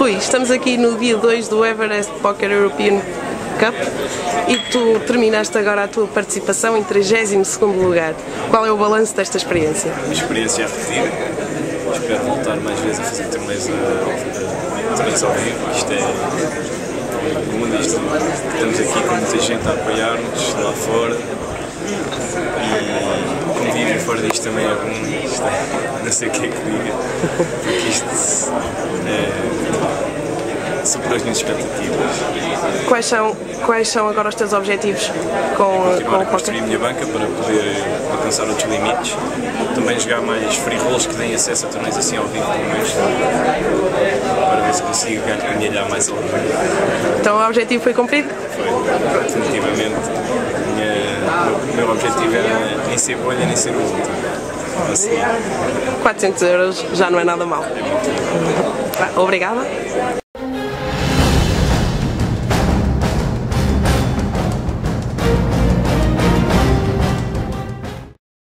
Rui, estamos aqui no dia 2 do Everest Poker European Cup e tu terminaste agora a tua participação em 32º lugar. Qual é o balanço desta experiência? Uma experiência a repetir. Espero voltar mais vezes a fazer torneios ao vivo. Isto é o mundo, estamos aqui com muita gente a apoiar-nos lá fora e o convívio fora disto também é bom. Não sei o que é que diga, porque isto superou as minhas expectativas. Quais são agora os teus objetivos com o Continuar a poker? construir a minha banca para poder alcançar outros limites. Também jogar mais free rolls que deem acesso a torneios assim ao vivo como este, para ver se consigo ganhar mais algum. Então o objetivo foi cumprido? Foi, definitivamente. O meu objetivo era nem ser bolha, nem ser o último. Assim, 400 € já não é nada mal. Obrigada.